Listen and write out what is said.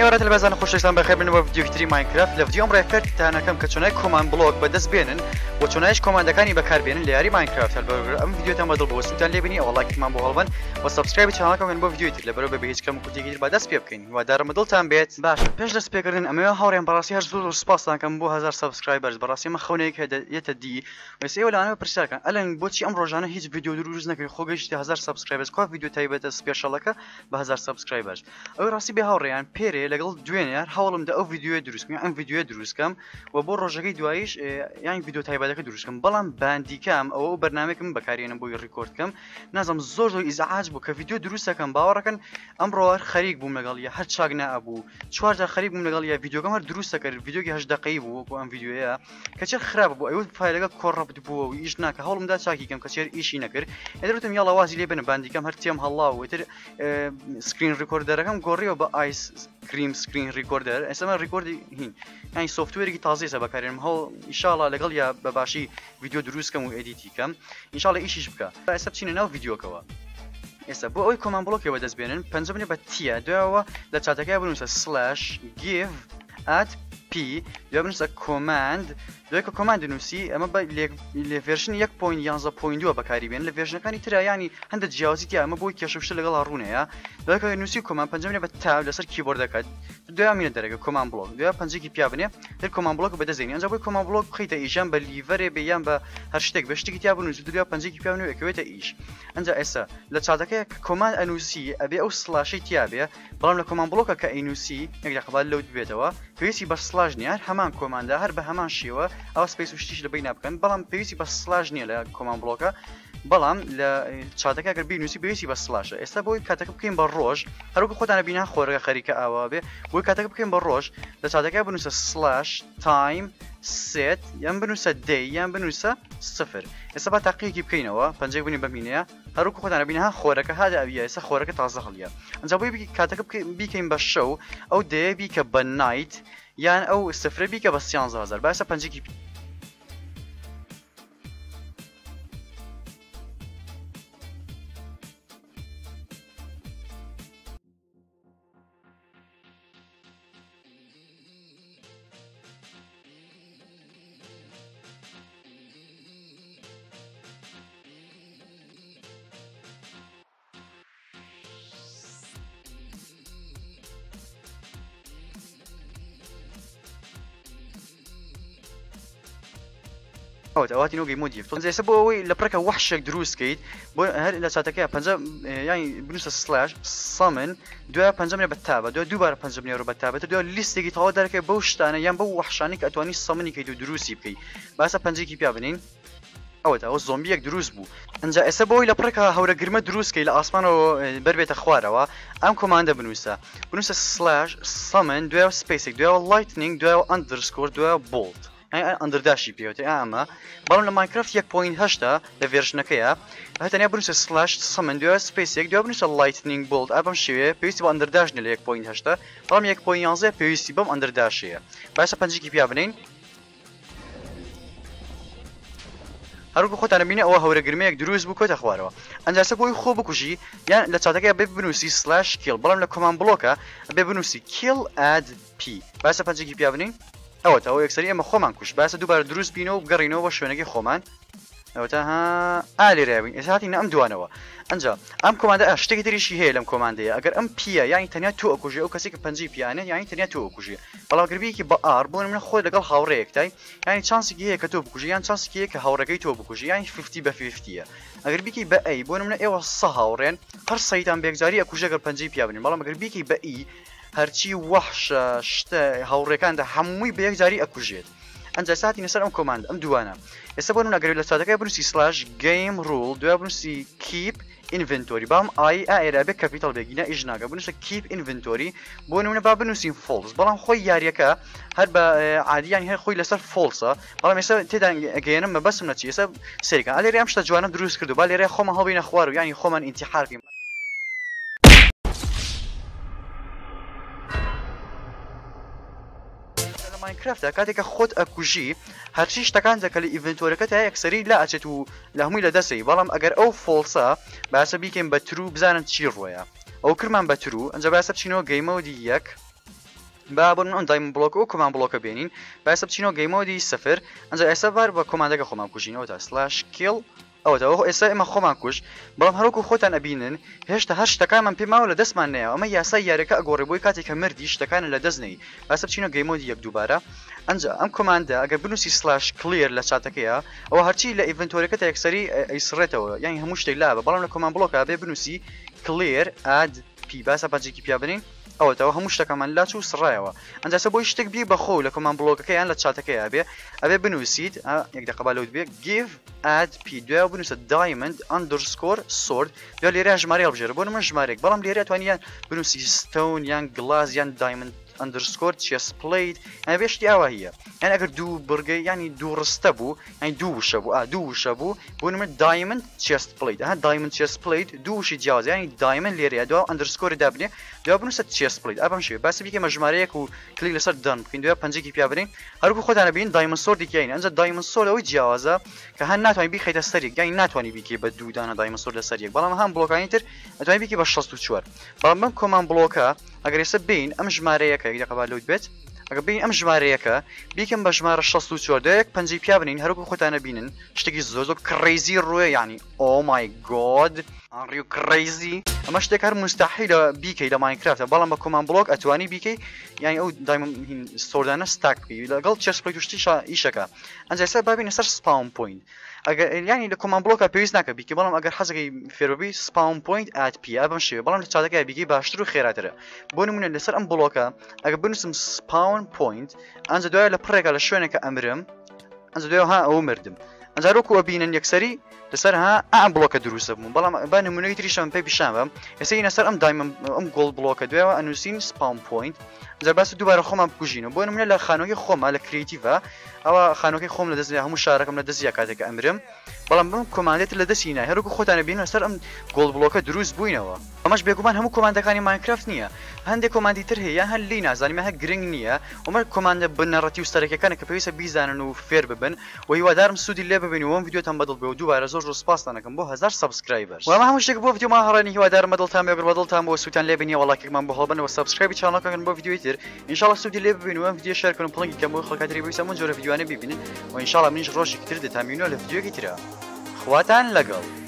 ورات البازان خوشحالم بخیر بنو ویدیو کتری ماینکرافت لفدیو امر فرد کم که چونای کمان بلوک بدست بینن و چونایش کمان دکانی بکار بینن لیاری ماینکرافت البته ام ویدیو تام بدل بوستان لبنی او لایک من بوهالبن و سابسکرایب چنل کم بو ویدیو تر لبرو به هیچ کم کوتی گیر بدست بیابکین و در مدل تام بیت باش پیش دست بکردن اما هاوریم براسی هر زور سپاس کم بو 1000 سابسکرایبرز براسی ما خونه که یتدی و سی ولا انا پرسیار کن الان بوچی ام روزانه هیچ ویدیو دروز نکرد خوگشت 1000 سابسکرایبرز کو ویدیو تایبت اسپیشال که به 1000 سابسکرایبرز او راسی به هاوریان پیری لگل دوینر حاولم ده او ویدیو دروست کنم ام ویدیو دروست کم و با روزگی دوایش یعنی ویدیو تایبت که دروست کم بلام باندی کم او برنامه کم بکاریم بوی ریکورد کم نظام زور زور ازعاج بو که ویدیو دروست کم باور کن امروز خریق بوم لگل یا هر چاق نه ابو چهار تا خریق بوم لگل یا ویدیو کم هر دروست کرد ویدیو که 8 دقیقه بو ام ویدیو یا کچر خراب بو ایود فایل لگل کورابت بو و ایش نک حاولم ده چاقی کم کچر ایشی نکر ادرتم یالا وازی لی بن باندی کم هر تیم هلا و تر سکرین ریکوردر کم گوری و با آیس کریم سکرین ریکوردر اسمه ریکوردی هین یعنی سوفتوری که تازه سبا کردیم هو ان شاء الله لقل یا بباشی ویدیو دروست کم و ادیتی کم ان شاء الله ایشیش بکا اسب چینه نو ویدیو کوا اسا بو اوی کمان بلوک و دست بینن پنجمنی با تیا دو و لچاتکه بنویسه سلاش give at p دو بنویسه command دو که کامند نویسی اما با لورژن 1.11.2 بکاری بین لورژن کانی ترا یعنی هند جیازی تی اما بوی کشفش لگل رونه یا دو که نویسی کامند پنجمنی با تاب لسر کیبورد کد دو امین درجه کامند بلوک دو پنجی کی پیابنه در کامند بلوک بده زینی انجا بوی کامند بلوک خیت ایجام با لیور بیان با هر شتک بهشتی کی تیابون نویسی دو پنجی کی پیابنه اکویت ایش انجا اسا لچادکه کامند انویسی ابی او سلاشی تیابه بلام لکامند بلوک که انویسی یک قبل لود بیتوا پیسی بس سلاش نیار همان کامند هر به همان شیوه او سپیس وشتیش لبین بکن بلام پیوسی بس سلاش نیه ل کمان بلوکا بلام ل چاتک اگر بینوسی پیوسی بس سلاشه است بوی کاتک بکیم بر روش هر کو خود انا بینا خورگه خریکه اوابه بوی کاتک بکیم بر روش ل چاتک بنوس سلاش تایم set یم بنوس دی یم بنوس صفر است با تحقیقی بکینوا پنجه بینی ببینه هر کو خود انا بینا خورگه هذا ابي است خورگه تازه خلیا انجا بوی کاتک بکیم بر شو او دی بی که بنایت یعنی او صفر بی که بس 13000 بس پنجه کی او تواتي نوجي موديف زي سبوي لبركه وحشك دروس كيد هل لا ساتكيا بنجا يعني بنوس سلاش صمن دو بنجا من بتابه دو بار بنجا من رو بتابه دو ليست كي تو درك بوشتانه يم بو وحشانك اتواني صمني كي دروسي بكي بس بنجا كي بيابنين او زومبي يك دروس بو انجا سبوي لبركه هورا جرمه دروس كي لاسمانو بربيت اخواروا ام كوماند بنوس سلاش صمن دو سبيسك دو لايتنينج دو اندرسكور دو بولت يعني اندر داشي بيوتي اما بالون ماينكرافت 1.8 لفيرجن كيا حتى انا بنوس سلاش صمن دو سبيس يك دو بنوس لايتنينج بولد ابم شويه بيسي باندر داش ل 1.8 بالون 1.11 بيسي بام اندر داشيه بس بنجي كي بيابنين هروكو خود انا بيني او هورا جرمي يك دروس بو كوت اخواروا انجا سبوي خو بكوشي يعني لتاتكا بنوسي سلاش كيل بالون لكومان بلوكا بنوسي كيل اد بي بس بنجي كي بيابنين او تا یکسری اما خومن کوش بس دوباره دروس بینو بگرینو و شونگی خومن او تا ها علی روین اساتی نم دوانوا انجا ام کمانده اشتکی دریشی هیلم کمانده اگر ام پیا یعنی تنیا تو اکوجی او کسی که پنجی پیانه یعنی تنیا تو اکوجی بالا اگر بی کی با ار بون من خود لگل هاوره یکتای یعنی چانسی کی که تو بکوجی یعنی چانسی کی که هاوره کی تو بکوجی یعنی 50 به 50 اگر بی کی با ای بون من ای وصه هاورن هر سایتام بگذاری اکوجی اگر پنجی پیابنین بالا اگر بی کی با ای هرچی وحش شته هاورکان ده هموی به یک جاری اکوجید انجا ساعتی نسر ام کماند ام دوانه استبونم نگاری لساتکه بنوسی سلاش گیم رول دو بنوسی کیپ inventory بام اي ارابه کاپیتال بگینه اجناگه بنوسی کیپ inventory بونمونه با بنوسی فولس بالام خوی یاریکه هر با عادی یعنی هر خوی لسر فولسا بالام مثلا تدان گینم ما بس منچی مثلا سریکا علی ریم شتا جوانم دروس کردو بالی ری خوما ها بین اخوارو یعنی خوما انتحار کی ماینکرافت کاتێک خۆت ئەکوژی هەرچی شتەکان دەکە لە ئیڤنتۆرەکەت هەیە یەکسەری لا ئەچێت و لە هەمووی لەدەستی بەڵام ئەگەر ئەو فۆڵسە باسە بیکەین بە ترو بزانن چی ڕۆیە ئەو کرمان بە ترو ئەنجە باسە بچینەوە گەیمەوە دی یەک بابن اون دايموند بلوك او كوماند بلوك بينين بس بچينو جيم مودي 0 انجا اسا بار با كوماند خو كوجينو تا سلاش كيل او تا هو اسا ما خو كوش بلام هروكو خوتان ابينن هشتا كان من بما ولا دسمان نه اما يا سيارك اغوري بوي كاتي كمردي شتا كان لدزني بس بچينو جيم مودي يك دوباره انجا ام كوماند اگر بنوسي سلاش كلير لشاتكيا او هرشي لايفنتوري كتا يكسري يسرتو يعني هموش تلعب بلام لكوماند بلوك ابي بنوسي كلير اد بي بس باجي بيا بنين او تا هموش تكمل لا تو سرايوا انت سبو يشتك بي بخو لكوماند بلوك كي ان لشاتكيا ابي بنوسيد يقدر قبالود بي give add p دو بنوس diamond underscore sword دو لي راج ماريال بجربون من جمارك بلام لي رات وانيان بنوسي ستون يان جلاس يان diamond underscore chest plate يعني بيش دي هي يعني اگر دو برجي يعني دو رستبو يعني دو شبو بون من diamond chest plate ها diamond chest plate دو شي جاز يعني diamond ليريا دو underscore دابني دو بنوس chest plate ابم شي بس بيك مجماريك و كليك لسر دن كين دو بنجي كي بيابرين هروكو خد انا بين diamond sword دي يعني انزا diamond sword او جوازه كهن ناتواني بي خيت السريق يعني ناتواني بيكي بدو دانا diamond sword السريق بلام هم بلوك انتر ناتواني بيكي باش 64 بلام كومان بلوكا اگر يسبين ام جماريك يقدر قبالود بيت اگر بين ام جماريك بيكم بجمار 64 ديك بنجي بيابنين هروكو خد انا بينن شتكي زوزو كريزي روي يعني او ماي جاد ار يو كريزي اما شتك هر مستحيل بيكي لماينكرافت بلام بكومان بلوك اتواني بيكي يعني او دايما هين ستوردانا ستاك بي قلت تشيرس بلاي توشتي ايشكا انزل سبب بابين سر سباون بوينت اگر يعني لكومان بلوك بيز ناك بيكي بلام اگر حزقي فيروبي سباون بوينت ات بي ابم شي بلام لتشاتك بيكي باشترو خيراتره بون من لسر ام بلوكا اگر بنسم سباون بوينت انزل دويا لبرق على شوينك امرم انزل دويا ها او مردم انزل روكو ابينن يكسري لسرها ام بلوك دروس بون بلام بان من يتريشن بي بشام يسينا سر ام دايما ام جولد بلوك دويا انو سين سباون بوينت زر بس دوباره خوم بكوجينو بون من لا خانوكي خوم على كرييتيفا او خانوكي خوم لدزيا هم مشاركه لدزيا كاتك امرم بلام بم كوماندات لدسينا هروكو خوتانا بينو سر ام جولد بلوك دروس بوينوا اماش بيكومان هم كوماندكاني ماينكرافت نيه هندي كوماندي تر هي هل لينا زاني ما جرينج نيه وما كوماند بنراتيو ستارك كان كبيسه بيزانن وفير ببن وهو دارم سودي اللي ببن وون فيديو تم بدل بو دوباره زوج سباس انا كم بو 1000 سبسكرايبرز وما هم شك بو فيديو ما هراني هو دارم بدل تام يقر بدل تام وسوتان لبني والله كمان بو هلبن وسبسكرايب شانل كان بو فيديو يتر ان شاء الله سودي اللي ببن وون فيديو شير كن بلنج كم خلق ادري بيسمون جور فيديو انا بيبين وان شاء الله منش روش كتير تامينو الفيديو كتير خواتان لقل